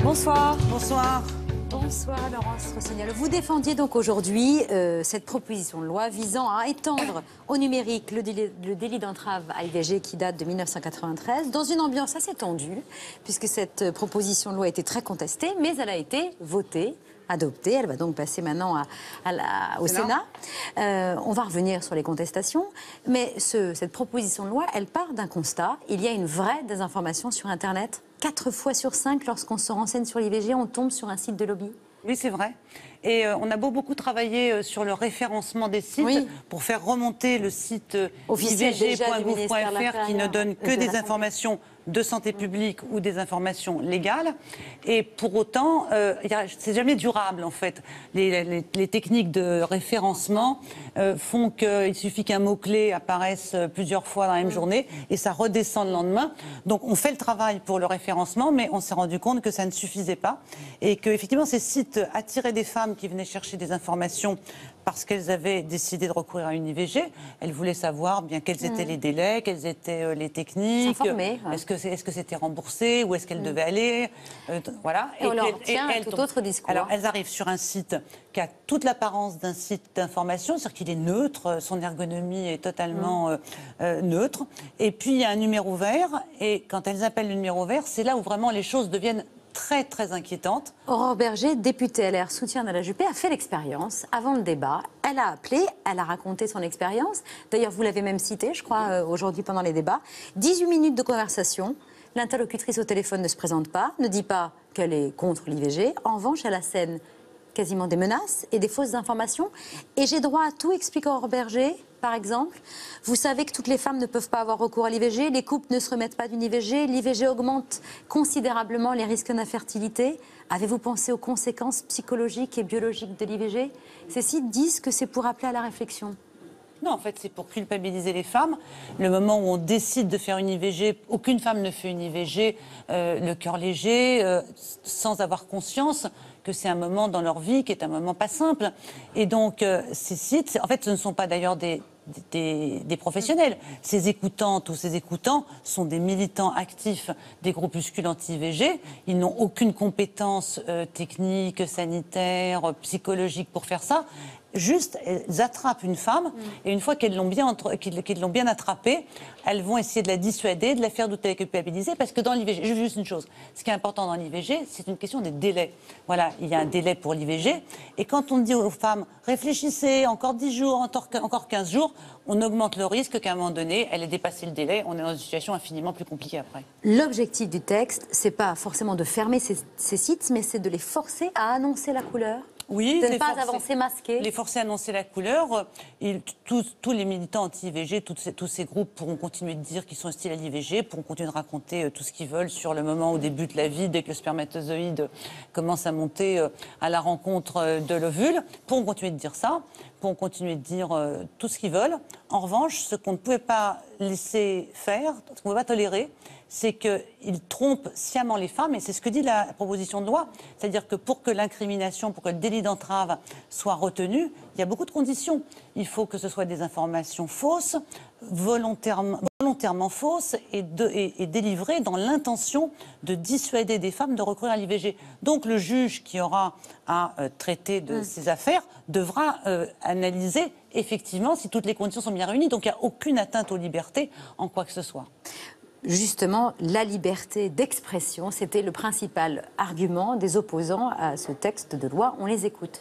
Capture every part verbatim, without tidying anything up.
Bonsoir. Bonsoir. Bonsoir Laurence Rossignol. Vous défendiez donc aujourd'hui euh, cette proposition de loi visant à étendre au numérique le délit, le délit d'entrave à l'I V G qui date de mille neuf cent quatre-vingt-treize dans une ambiance assez tendue puisque cette proposition de loi a été très contestée mais elle a été votée, adoptée. Elle va donc passer maintenant à, à la, au Sénat. Euh, on va revenir sur les contestations mais ce, cette proposition de loi, elle part d'un constat. Il y a une vraie désinformation sur Internet. Quatre fois sur cinq, lorsqu'on se renseigne sur l'I V G, on tombe sur un site de lobby. Oui, c'est vrai. Et euh, on a beau, beaucoup travaillé euh, sur le référencement des sites oui. pour faire remonter le site euh, I V G point gouv point F R qui ne donne que des informations de santé publique ou des informations légales. Et pour autant, euh, c'est jamais durable en fait. Les, les, les techniques de référencement euh, font qu'il suffit qu'un mot-clé apparaisse plusieurs fois dans la même journée et ça redescend le lendemain. Donc on fait le travail pour le référencement, mais on s'est rendu compte que ça ne suffisait pas et que effectivement ces sites attiraient des femmes qui venaient chercher des informations parce qu'elles avaient décidé de recourir à une I V G. Elles voulaient savoir bien quels étaient mmh. les délais, quelles étaient euh, les techniques, s'informer, ouais. est-ce que c'est, est-ce que c'était remboursé, où est-ce qu'elles mmh. devaient aller, euh, voilà. Et, et on leur tient un tout autre discours. Alors elles arrivent sur un site qui a toute l'apparence d'un site d'information, c'est-à-dire qu'il est neutre, son ergonomie est totalement mmh. euh, euh, neutre. Et puis il y a un numéro vert, et quand elles appellent le numéro vert, c'est là où vraiment les choses deviennent très, très inquiétante. Aurore Berger, députée L R, soutien de la Juppé, a fait l'expérience avant le débat. Elle a appelé, elle a raconté son expérience. D'ailleurs, vous l'avez même cité, je crois, euh, aujourd'hui pendant les débats. dix-huit minutes de conversation. L'interlocutrice au téléphone ne se présente pas, ne dit pas qu'elle est contre l'I V G. En revanche, elle assène quasiment des menaces et des fausses informations. Et j'ai droit à tout, explique Aurore Berger. Par exemple, vous savez que toutes les femmes ne peuvent pas avoir recours à l'I V G, les couples ne se remettent pas d'une I V G, l'I V G augmente considérablement les risques d'infertilité. Avez-vous pensé aux conséquences psychologiques et biologiques de l'I V G? Ces sites disent que c'est pour appeler à la réflexion. Non, en fait, c'est pour culpabiliser les femmes. Le moment où on décide de faire une I V G, aucune femme ne fait une I V G, euh, le cœur léger, euh, sans avoir conscience que c'est un moment dans leur vie qui est un moment pas simple. Et donc, euh, ces sites, en fait, ce ne sont pas d'ailleurs des, des, des professionnels. Ces écoutantes ou ces écoutants sont des militants actifs des groupuscules anti-I V G. Ils n'ont aucune compétence euh, technique, sanitaire, psychologique pour faire ça. Juste, elles attrapent une femme, et une fois qu'elles l'ont bien, entre... qu'elles l'ont bien attrapée, elles vont essayer de la dissuader, de la faire douter et culpabiliser, parce que dans l'I V G, juste une chose, ce qui est important dans l'I V G, c'est une question des délais. Voilà, il y a un délai pour l'I V G, et quand on dit aux femmes, réfléchissez, encore dix jours, encore quinze jours, on augmente le risque qu'à un moment donné, elle ait dépassé le délai, on est dans une situation infiniment plus compliquée après. L'objectif du texte, c'est pas forcément de fermer ces, ces sites, mais c'est de les forcer à annoncer la couleur. Oui, de ne pas forcer, avancer masqués. Les forcer à annoncer la couleur. Ils, tous, tous les militants anti-I V G, tous ces, tous ces groupes pourront continuer de dire qu'ils sont hostiles à l'I V G, pourront continuer de raconter euh, tout ce qu'ils veulent sur le moment où débute la vie, dès que le spermatozoïde commence à monter euh, à la rencontre euh, de l'ovule, pourront continuer de dire ça, pourront continuer de dire euh, tout ce qu'ils veulent. En revanche, ce qu'on ne pouvait pas laisser faire, ce qu'on ne pouvait pas tolérer, c'est qu'ils trompent sciemment les femmes, et c'est ce que dit la proposition de loi. C'est-à-dire que pour que l'incrimination, pour que le délit d'entrave soit retenu, il y a beaucoup de conditions. Il faut que ce soit des informations fausses, volontairement, volontairement fausses, et, de, et, et délivrées dans l'intention de dissuader des femmes de recourir à l'I V G. Donc le juge qui aura à euh, traiter de mmh. ces affaires devra euh, analyser effectivement si toutes les conditions sont bien réunies. Donc il n'y a aucune atteinte aux libertés en quoi que ce soit. Justement, la liberté d'expression, c'était le principal argument des opposants à ce texte de loi. On les écoute.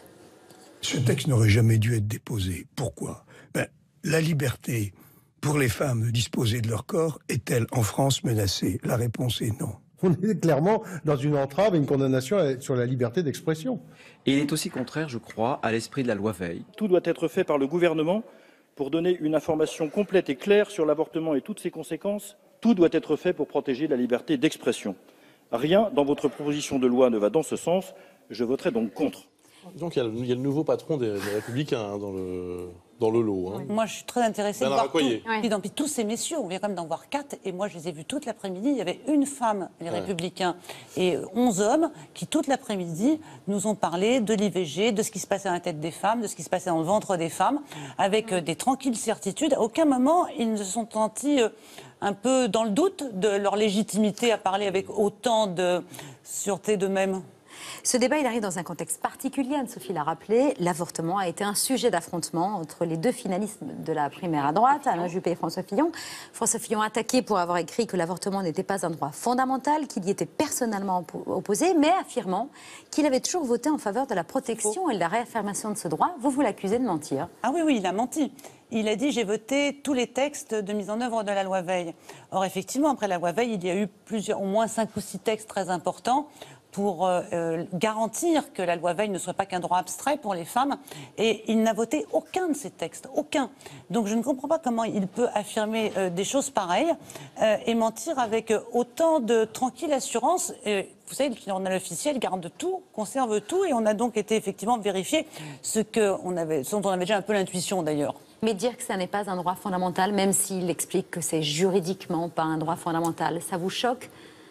Ce texte n'aurait jamais dû être déposé. Pourquoi ? Ben, la liberté pour les femmes de disposer de leur corps est-elle en France menacée ? La réponse est non. On est clairement dans une entrave et une condamnation sur la liberté d'expression. Et il est aussi contraire, je crois, à l'esprit de la loi Veil. Tout doit être fait par le gouvernement pour donner une information complète et claire sur l'avortement et toutes ses conséquences. Tout doit être fait pour protéger la liberté d'expression. Rien dans votre proposition de loi ne va dans ce sens. Je voterai donc contre. Donc il y a le, il y a le nouveau patron des, des Républicains hein, dans, le, dans le lot. Hein. Moi, je suis très intéressée Bernard de voir tout, oui. puis, dans, puis tous ces messieurs. On vient quand même d'en voir quatre. Et moi, je les ai vus toute l'après-midi. Il y avait une femme, les ouais. Républicains, et onze hommes qui, toute l'après-midi, nous ont parlé de l'I V G, de ce qui se passait dans la tête des femmes, de ce qui se passait dans le ventre des femmes, avec euh, des tranquilles certitudes. À aucun moment, ils ne se sont sentis... Euh, un peu dans le doute de leur légitimité à parler avec autant de sûreté d'eux-mêmes? Ce débat, il arrive dans un contexte particulier, Anne-Sophie l'a rappelé. L'avortement a été un sujet d'affrontement entre les deux finalistes de la primaire à droite, Alain Juppé et François Fillon. François Fillon attaqué pour avoir écrit que l'avortement n'était pas un droit fondamental, qu'il y était personnellement opposé, mais affirmant qu'il avait toujours voté en faveur de la protection et de la réaffirmation de ce droit. Vous, vous l'accusez de mentir. Ah oui, oui, il a menti. Il a dit « j'ai voté tous les textes de mise en œuvre de la loi Veil ». Or, effectivement, après la loi Veil, il y a eu plusieurs, au moins cinq ou six textes très importants pour euh, garantir que la loi Veil ne soit pas qu'un droit abstrait pour les femmes. Et il n'a voté aucun de ces textes, aucun. Donc je ne comprends pas comment il peut affirmer euh, des choses pareilles euh, et mentir avec autant de tranquille assurance. Et vous savez, le journal officiel garde tout, conserve tout, et on a donc été effectivement vérifier ce, que on avait, ce dont on avait déjà un peu l'intuition d'ailleurs. Mais dire que ça n'est pas un droit fondamental, même s'il explique que c'est juridiquement pas un droit fondamental, ça vous choque ?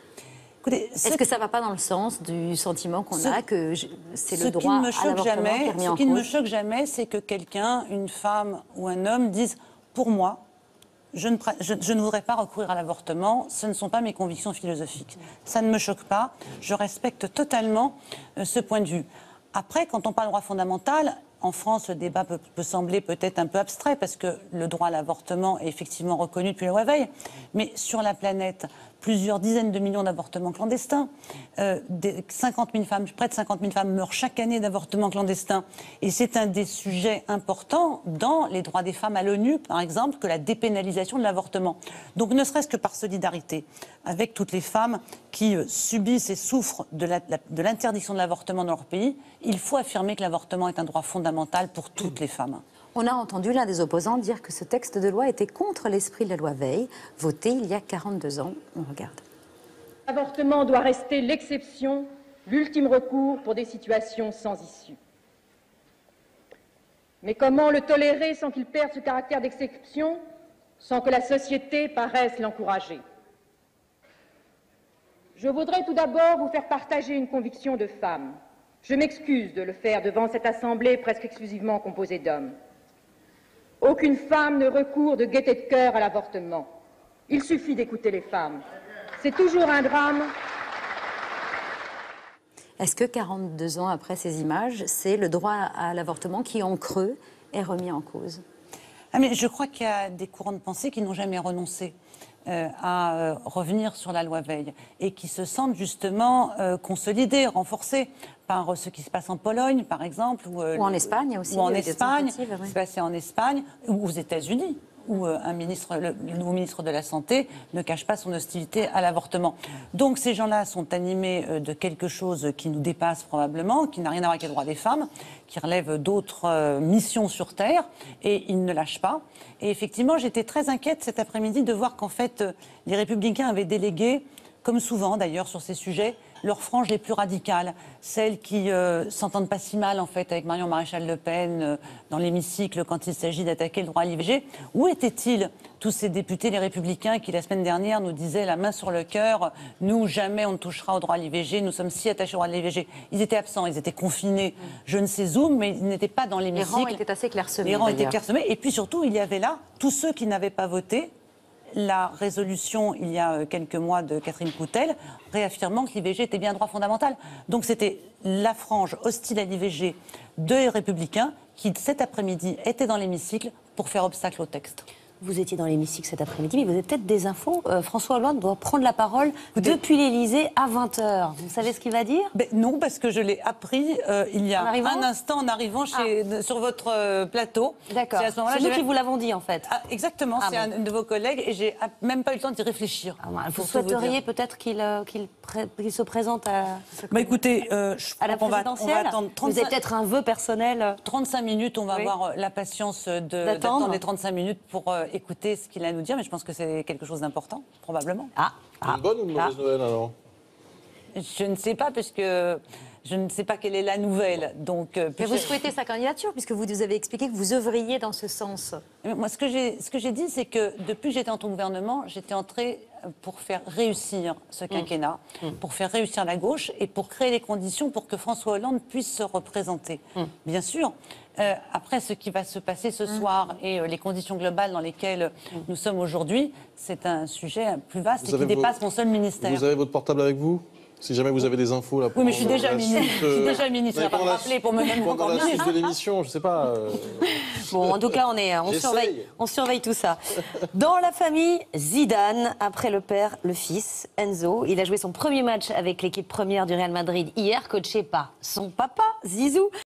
Est-ce que ça ne va pas dans le sens du sentiment qu'on a que c'est le droit à l'avortement qui est remis en cause ? Ce qui ne me choque jamais, c'est que quelqu'un, une femme ou un homme, dise « pour moi, je ne, je, je ne voudrais pas recourir à l'avortement, ce ne sont pas mes convictions philosophiques ». Ça ne me choque pas, je respecte totalement euh, ce point de vue. Après, quand on parle de droit fondamental, en France, le débat peut, peut sembler peut-être un peu abstrait parce que le droit à l'avortement est effectivement reconnu depuis la loi Veil. Mais sur la planète, plusieurs dizaines de millions d'avortements clandestins. Euh, des cinquante mille femmes, près de cinquante mille femmes meurent chaque année d'avortements clandestins. Et c'est un des sujets importants dans les droits des femmes à l'ONU, par exemple, que la dépénalisation de l'avortement. Donc ne serait-ce que par solidarité avec toutes les femmes qui euh, subissent et souffrent de, la, la, de l'interdiction de l'avortement dans leur pays, il faut affirmer que l'avortement est un droit fondamental pour toutes les femmes. On a entendu l'un des opposants dire que ce texte de loi était contre l'esprit de la loi Veil, voté il y a quarante-deux ans. On regarde. L'avortement doit rester l'exception, l'ultime recours pour des situations sans issue. Mais comment le tolérer sans qu'il perde ce caractère d'exception, sans que la société paraisse l'encourager ? Je voudrais tout d'abord vous faire partager une conviction de femme. Je m'excuse de le faire devant cette assemblée presque exclusivement composée d'hommes. Aucune femme ne recourt de gaieté de cœur à l'avortement. Il suffit d'écouter les femmes. C'est toujours un drame. Est-ce que quarante-deux ans après ces images, c'est le droit à l'avortement qui, en creux, est remis en cause ? Ah mais je crois qu'il y a des courants de pensée qui n'ont jamais renoncé euh, à euh, revenir sur la loi Veil et qui se sentent justement euh, consolidés, renforcés par euh, ce qui se passe en Pologne, par exemple. Ou, euh, ou en Espagne aussi. Ou en Espagne, oui. ce qui se passait en Espagne, ou aux États-Unis, où euh, un ministre, le, le nouveau ministre de la Santé ne cache pas son hostilité à l'avortement. Donc ces gens-là sont animés euh, de quelque chose qui nous dépasse probablement, qui n'a rien à voir avec les droits des femmes, qui relève d'autres euh, missions sur Terre, et ils ne lâchent pas. Et effectivement, j'étais très inquiète cet après-midi de voir qu'en fait, euh, les Républicains avaient délégué, comme souvent d'ailleurs sur ces sujets, leurs franges les plus radicales, celles qui euh, s'entendent pas si mal en fait avec Marion Maréchal Le Pen euh, dans l'hémicycle quand il s'agit d'attaquer le droit à l'I V G. Où étaient-ils tous ces députés, les Républicains, qui la semaine dernière nous disaient la main sur le cœur, nous jamais on ne touchera au droit à l'I V G, nous sommes si attachés au droit à l'I V G. Ils étaient absents, ils étaient confinés, je ne sais où, mais ils n'étaient pas dans l'hémicycle. Les rangs étaient assez clairsemés. Les rangs étaient clairsemés, et puis surtout il y avait là tous ceux qui n'avaient pas voté la résolution, il y a quelques mois, de Catherine Coutel, réaffirmant que l'I V G était bien un droit fondamental. Donc c'était la frange hostile à l'I V G des Républicains qui, cet après-midi, étaient dans l'hémicycle pour faire obstacle au texte. Vous étiez dans l'hémicycle cet après-midi, mais vous avez peut-être des infos. Euh, François Hollande doit prendre la parole depuis l'Élysée à vingt heures. Vous savez ce qu'il va dire ? Ben non, parce que je l'ai appris euh, il y a un instant en arrivant chez, ah. sur votre euh, plateau. D'accord. C'est, c'est nous qui vous l'avons dit, en fait. Ah, exactement, ah, c'est bon. un de vos collègues et j'ai même pas eu le temps d'y réfléchir. Ah, bon, vous souhaiteriez vous peut-être qu'il, euh, qu'il, pré- qu'il se présente à, bah, écoutez, euh, je à la on présidentielle. Va, on va attendre trente-cinq... Vous avez peut-être un vœu personnel. trente-cinq minutes, on va oui. avoir la patience de, d'attendre les trente-cinq minutes pour euh, écouter ce qu'il a à nous dire, mais je pense que c'est quelque chose d'important, probablement. Ah, ah Une bonne ou une mauvaise ah. Noël, alors ? Je ne sais pas, puisque je ne sais pas quelle est la nouvelle. Donc, euh, mais vous souhaitez sa candidature, puisque vous nous avez expliqué que vous œuvriez dans ce sens. Moi, ce que j'ai, ce que j'ai dit, c'est que depuis que j'étais entrée au gouvernement, j'étais entrée pour faire réussir ce quinquennat, mmh. pour faire réussir la gauche et pour créer les conditions pour que François Hollande puisse se représenter. Mmh. Bien sûr, Euh, après, ce qui va se passer ce Mmh. soir et euh, les conditions globales dans lesquelles nous sommes aujourd'hui, c'est un sujet plus vaste Vous et qui avez dépasse vos- mon seul ministère. Vous avez votre portable avec vous? Si jamais vous avez des infos là. Oui, mais je suis pendant déjà la ministre. suite, Je suis euh, déjà ministre. mais On va pas pendant me la- rappeler pour me mettre Pendant encore la suite ministre. de l'émission, je sais pas. euh, Bon, en tout cas, on, est, on, J'essaye. surveille, on surveille tout ça. Dans la famille, Zidane, après le père, le fils, Enzo. Il a joué son premier match avec l'équipe première du Real Madrid hier, coaché par son papa, Zizou.